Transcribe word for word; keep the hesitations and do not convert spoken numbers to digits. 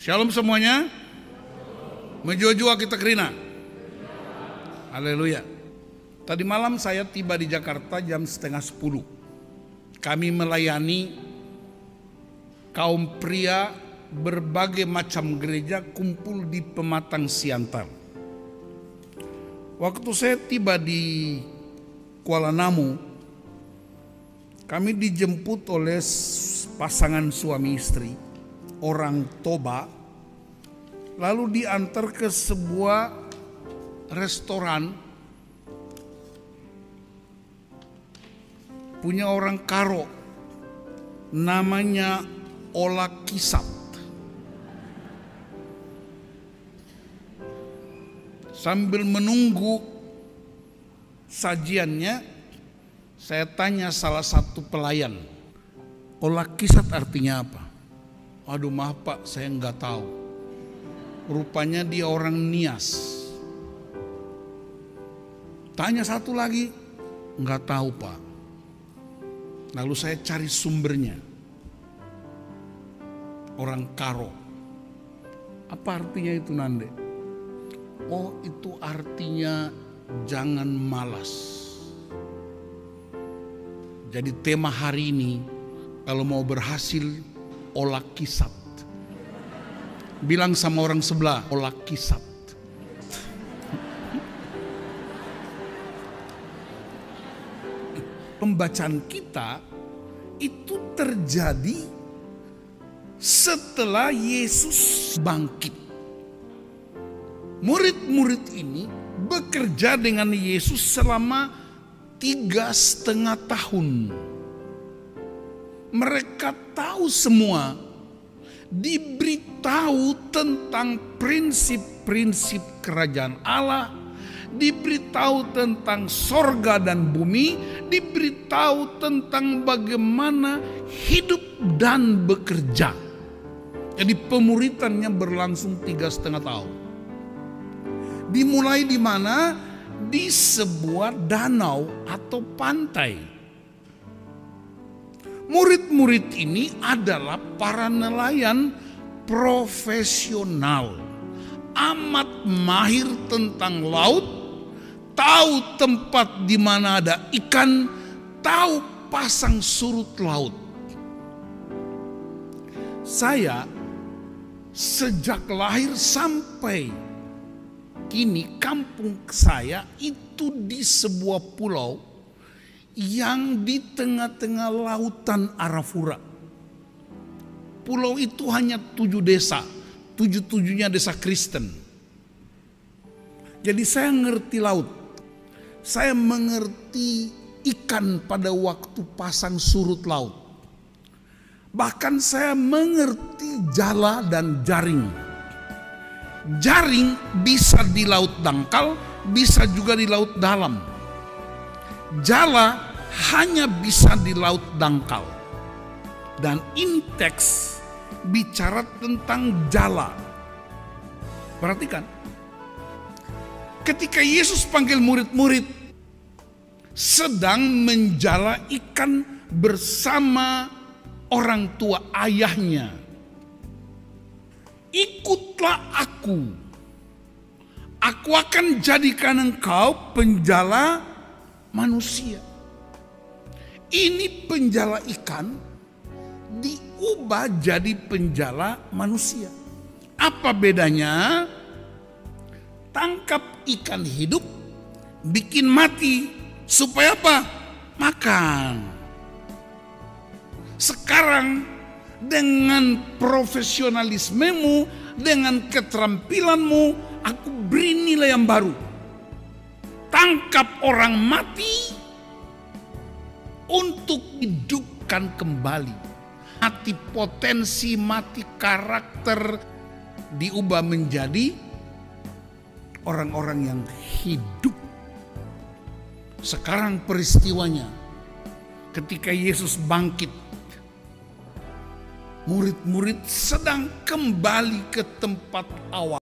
Shalom semuanya. Menjua-jua kita kerina. Haleluya. Tadi malam saya tiba di Jakarta jam setengah sepuluh. Kami melayani kaum pria berbagai macam gereja kumpul di Pematang Siantar. Waktu saya tiba di Kuala Namu, kami dijemput oleh pasangan suami istri, orang Toba, lalu diantar ke sebuah restoran punya orang Karo, namanya Olah Kisat. Sambil menunggu sajiannya, saya tanya salah satu pelayan, Olah Kisat artinya apa? Aduh maaf Pak, saya nggak tahu. Rupanya dia orang Nias. Tanya satu lagi, nggak tahu Pak. Lalu saya cari sumbernya. Orang Karo. Apa artinya itu Nande? Oh itu artinya jangan malas. Jadi tema hari ini, kalau mau berhasil, olah kisat. Bilang sama orang sebelah, olah kisat. Pembacaan kita itu terjadi setelah Yesus bangkit. Murid-murid ini bekerja dengan Yesus selama tiga setengah tahun. Mereka tahu semua, diberitahu tentang prinsip-prinsip kerajaan Allah, diberitahu tentang sorga dan bumi, diberitahu tentang bagaimana hidup dan bekerja. Jadi pemuritannya berlangsung tiga setengah tahun. Dimulai di mana? Di sebuah danau atau pantai. Murid-murid ini adalah para nelayan profesional, amat mahir tentang laut, tahu tempat di mana ada ikan, tahu pasang surut laut. Saya sejak lahir sampai kini kampung saya itu di sebuah pulau yang di tengah-tengah lautan Arafura. Pulau itu hanya tujuh desa, tujuh-tujuhnya desa Kristen. Jadi saya ngerti laut, saya mengerti ikan pada waktu pasang surut laut. Bahkan saya mengerti jala dan jaring. Jaring bisa di laut dangkal, bisa juga di laut dalam. Jala hanya bisa di laut dangkal. Dan in teks bicara tentang jala. Perhatikan. Ketika Yesus panggil murid-murid sedang menjala ikan bersama orang tua ayahnya. Ikutlah aku. Aku akan jadikan engkau penjala manusia. Ini penjala ikan diubah jadi penjala manusia. Apa bedanya? Tangkap ikan hidup, bikin mati. Supaya apa? Makan. Sekarang dengan profesionalismemu, dengan keterampilanmu, aku beri nilai yang baru. Tangkap orang mati untuk hidupkan kembali. Mati potensi, mati karakter, diubah menjadi orang-orang yang hidup. Sekarang peristiwanya, ketika Yesus bangkit, murid-murid sedang kembali ke tempat awal.